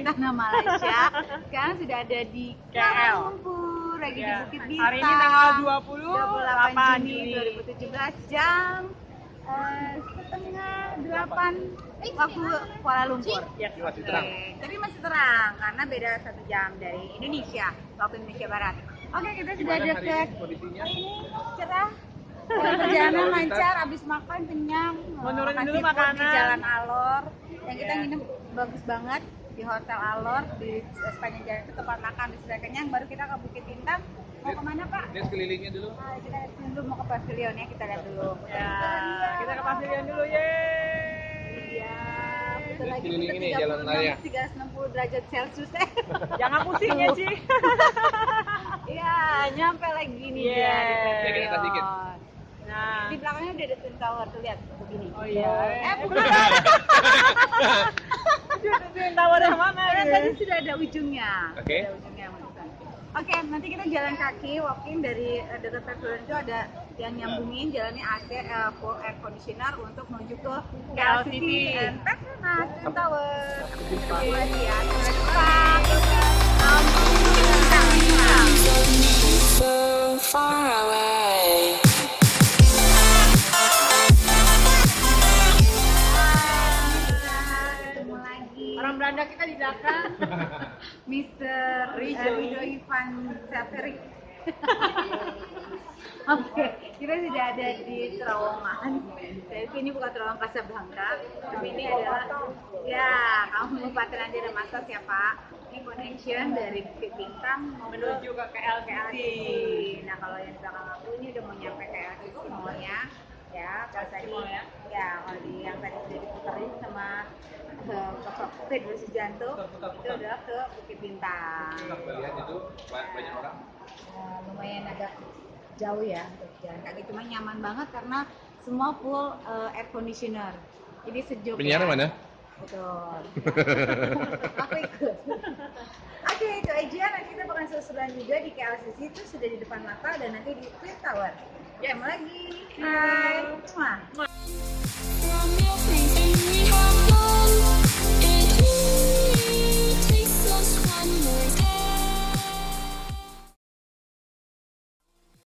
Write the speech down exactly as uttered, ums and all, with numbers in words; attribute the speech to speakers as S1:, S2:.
S1: tanah Malaysia. Sekarang sudah ada di
S2: K L.
S1: Kuala Lumpur, lagi
S2: Ya.
S1: di Bukit Bintang.
S2: Hari ini tanggal dua puluh
S1: delapan
S2: delapan
S1: Juni dua ribu tujuh belas jam eh, setengah delapan waktu Kuala Lumpur.
S2: Ya.
S3: Masih terang.
S1: Oke, tapi masih terang karena beda satu jam dari Indonesia, waktu Indonesia Barat. Oke, kita sudah
S3: Gimana hari
S1: dekat.
S3: ini kondisinya?
S1: Hari ini cerah. Eh, Perjalanan lancar, abis makan kenyang.
S2: Mau nurunin
S1: Makan
S2: dulu
S1: seafood
S2: makanan.
S1: di Jalan Alor. Yang kita
S2: Ya.
S1: nginep bagus banget di Hotel Alor di sepanjang jalan itu tempat makan sudah kenyang. Baru kita ke Bukit Bintang. Mau kemana Pak?
S3: Ini sekelilingnya dulu.
S1: Nah, kita lihat dulu mau ke pavilion ya, kita lihat dulu.
S2: Ya, kita ke pavilion dulu, yeay.
S1: Iya, betul
S3: Ini
S1: lagi
S3: sekeliling
S1: kita
S3: ini, jalan raya.
S1: tiga ratus enam puluh derajat Celcius eh.
S2: Jangan pusing ya, Ci.
S1: Iya, nyampe lagi nih
S2: Yeah.
S1: dia di
S3: Ya, kita atas dikit.
S1: pavilion.
S2: Nah,
S1: Di belakangnya udah ada Twin Tower tuh, lihat begini.
S2: oh iya.
S1: Eh, bukan.
S2: Itu tahu dari mana?
S1: Karena
S2: ini?
S1: tadi sudah ada ujungnya.
S3: Oke.
S1: Ada ujungnya Mas. Oke, nanti kita jalan kaki walking dari eh, dekat pavilion itu ada yang nyambungin jalannya A C eh, full air conditioner untuk menuju ke K L C C and Petronas Twin Tower. Terima kasih ya. Sampai jumpa. Um, Bintang, Bintang.
S4: So far away.
S1: Ketemu lagi.
S2: Orang Belanda kita di belakang.
S1: Mister
S2: Rijo.
S1: Rijo Ivan Saverik. Oke, kita sudah ada di terowongan. Tapi ini bukan terowongan Casablanca, tapi ini adalah ya kamu Bupati Raja dan Masas ya Pak. Ini connection dari Bukit Bintang mau ke
S2: Menuju ke K L C C.
S1: Nah kalau yang di belakang aku ini udah mau nyampe K L C C mallnya. Ya, kalau tadi
S2: Mall ya?
S1: ya kalau di yang tadi sudah diputerin sama uh, Bapak Pedro Sujanto itu adalah ke Bukit Bintang.
S3: Lihat itu banyak orang.
S1: Eh, lumayan agak jauh ya untuk jalan kaki, cuma nyaman banget karena semua full eh, air conditioner, jadi sejuk.
S3: Penyiar
S1: ya.
S3: mana?
S1: Betul. Aku ikut. Oke, itu aja. Nanti kita bakal seru-seruan juga di K L C C, itu sudah di depan mata dan nanti di Twin Tower. Ketemu lagi. Hai. Mwah.
S4: From everything we have done, it only takes us one more day.